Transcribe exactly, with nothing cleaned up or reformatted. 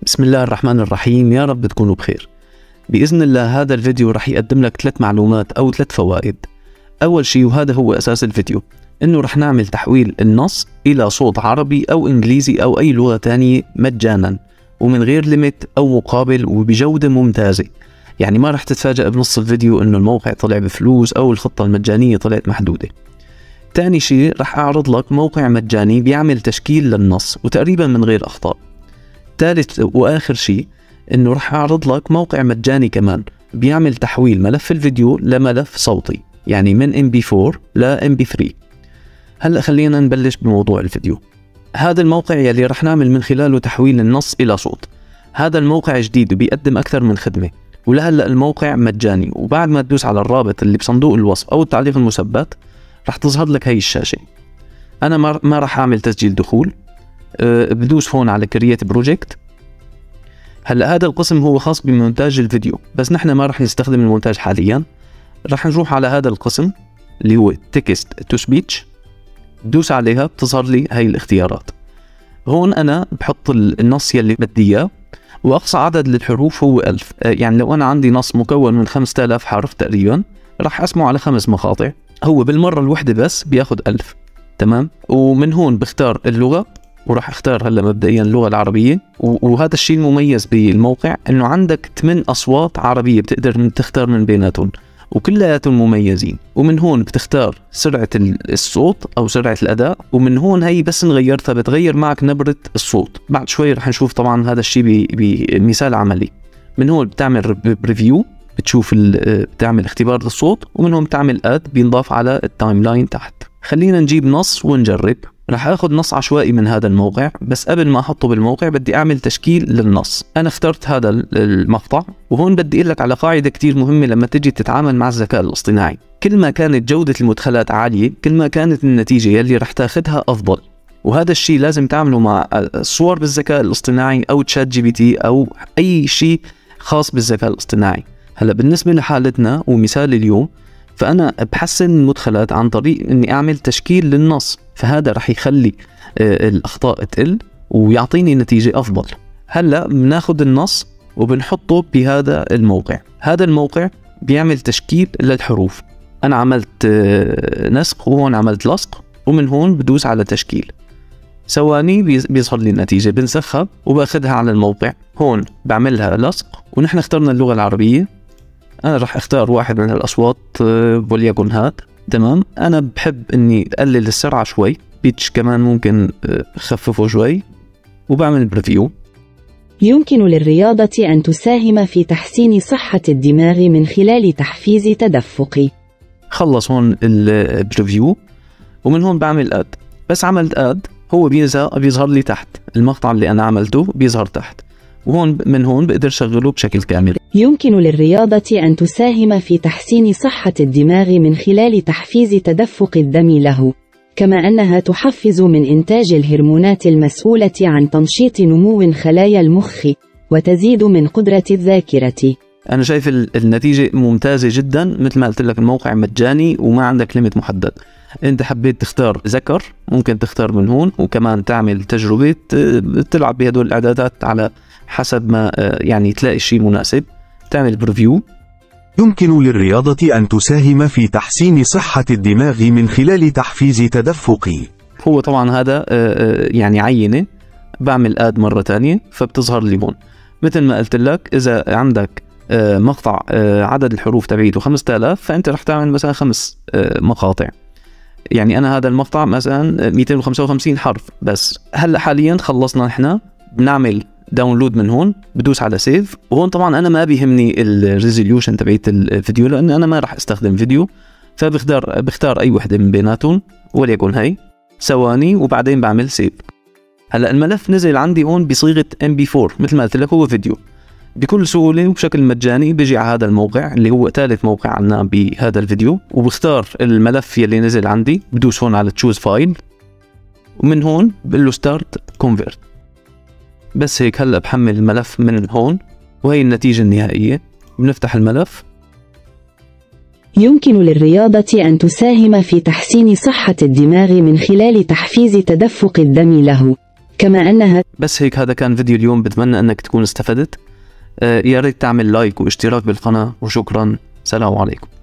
بسم الله الرحمن الرحيم، يا رب تكونوا بخير. بإذن الله هذا الفيديو رح يقدم لك ثلاث معلومات أو ثلاث فوائد. أول شيء وهذا هو أساس الفيديو، إنه رح نعمل تحويل النص إلى صوت عربي أو إنجليزي أو أي لغة تانية مجانا ومن غير ليميت أو مقابل وبجودة ممتازة. يعني ما رح تتفاجأ بنص الفيديو إنه الموقع طلع بفلوس أو الخطة المجانية طلعت محدودة. تاني شيء رح أعرض لك موقع مجاني بيعمل تشكيل للنص وتقريبا من غير أخطاء. ثالث وآخر شيء إنه رح أعرض لك موقع مجاني كمان بيعمل تحويل ملف الفيديو لملف صوتي، يعني من إم بي فور ل إم بي ثري. هلأ خلينا نبلش بموضوع الفيديو. هذا الموقع يلي رح نعمل من خلاله تحويل النص إلى صوت. هذا الموقع جديد وبيقدم أكثر من خدمة، ولهلأ الموقع مجاني، وبعد ما تدوس على الرابط اللي بصندوق الوصف أو التعليق المثبت رح تظهر لك هاي الشاشة. أنا ما رح أعمل تسجيل دخول، أه بدوس هون على كرييت بروجكت. هلا هذا القسم هو خاص بمونتاج الفيديو، بس نحن ما رح نستخدم المونتاج حاليا. رح نروح على هذا القسم اللي هو تكست تو سبيتش، دوس عليها بتظهر لي هاي الاختيارات. هون أنا بحط النص يلي بدي إياه، وأقصى عدد للحروف هو ألف. يعني لو أنا عندي نص مكون من خمسة آلاف حرف تقريبا رح أقسمه على خمس مقاطع، هو بالمرة الوحدة بس بياخد ألف. تمام. ومن هون بختار اللغة، وراح اختار هلا مبدئيا اللغة العربية. وهذا الشيء المميز بالموقع انه عندك ثمان اصوات عربية بتقدر تختار من بيناتهم وكلياتهم مميزين. ومن هون بتختار سرعة الصوت او سرعة الاداء، ومن هون هي بس نغيرتها بتغير معك نبرة الصوت. بعد شوي رح نشوف طبعا هذا الشيء بمثال عملي. من هون بتعمل بريفيو، بتشوف بتعمل اختبار للصوت، ومن هون بتعمل اد بينضاف على التايم لاين تحت. خلينا نجيب نص ونجرب. رح اخذ نص عشوائي من هذا الموقع، بس قبل ما احطه بالموقع بدي اعمل تشكيل للنص. انا اخترت هذا المقطع، وهون بدي اقول لك على قاعده كتير مهمه لما تجي تتعامل مع الذكاء الاصطناعي. كل ما كانت جوده المدخلات عاليه كل ما كانت النتيجه يلي رح تاخذها افضل. وهذا الشيء لازم تعمله مع الصور بالذكاء الاصطناعي او تشات جي بي تي او اي شيء خاص بالذكاء الاصطناعي. هلا بالنسبه لحالتنا ومثال اليوم، فأنا بحسن المدخلات عن طريق إني أعمل تشكيل للنص، فهذا رح يخلي الأخطاء تقل ويعطيني نتيجة أفضل. هلأ بناخد النص وبنحطه بهذا الموقع. هذا الموقع بيعمل تشكيل للحروف. أنا عملت نسق وهون عملت لصق، ومن هون بدوس على تشكيل. ثواني بيظهر لي النتيجة. بنسخها وباخدها على الموقع. هون بعملها لصق، ونحن اخترنا اللغة العربية. أنا رح أختار واحد من الأصوات وليكن هاد. تمام. أنا بحب إني أقلل السرعة شوي، بيتش كمان ممكن أخففه شوي، وبعمل بريفيو. يمكن للرياضة أن تساهم في تحسين صحة الدماغ من خلال تحفيز تدفقي. خلص هون البريفيو، ومن هون بعمل آد. بس عملت آد هو بيظهر لي تحت المقطع اللي أنا عملته، بيظهر تحت. وهون من هون بقدر شغله بشكل كامل. يمكن للرياضة أن تساهم في تحسين صحة الدماغ من خلال تحفيز تدفق الدم له، كما أنها تحفز من إنتاج الهرمونات المسؤولة عن تنشيط نمو خلايا المخ وتزيد من قدرة الذاكرة. أنا شايف النتيجة ممتازة جدا. مثل ما قلت لك الموقع مجاني وما عندك ليميت محدد. أنت حبيت تختار ذكر ممكن تختار من هون، وكمان تعمل تجربة تلعب بهدول الإعدادات على حسب ما يعني تلاقي شيء مناسب. تعمل بريفيو. يمكن للرياضة أن تساهم في تحسين صحة الدماغ من خلال تحفيز تدفقي. هو طبعا هذا يعني عينة. بعمل آد مرة تانية فبتظهر لي هون. مثل ما قلت لك إذا عندك مقطع عدد الحروف تبعيته خمسة آلاف، فأنت رح تعمل مثلا خمس مقاطع. يعني أنا هذا المقطع مثلا مئتين وخمسة وخمسين حرف بس. هلا حاليا خلصنا. نحن بنعمل داونلود من هون، بدوس على سيف. وهون طبعا انا ما بيهمني الريزوليوشن تبعت الفيديو لان انا ما راح استخدم فيديو، فبختار بختار اي وحده من بيناتهم وليكن هي. ثواني وبعدين بعمل سيف. هلا الملف نزل عندي هون بصيغه إم بي فور مثل ما قلت لك، هو فيديو بكل سهوله وبشكل مجاني. بيجي على هذا الموقع اللي هو ثالث موقع عنا بهذا الفيديو، وبختار الملف يلي نزل عندي. بدوس هون على تشوز فايل، ومن هون بقول له ستارت كونفرت. بس هيك هلا بحمل الملف من هون، وهي النتيجة النهائية. بنفتح الملف. يمكن للرياضة أن تساهم في تحسين صحة الدماغ من خلال تحفيز تدفق الدم له، كما أنها بس هيك، هذا كان فيديو اليوم، بتمنى أنك تكون استفدت. آه يا ريت تعمل لايك واشتراك بالقناة، وشكرا، سلام عليكم.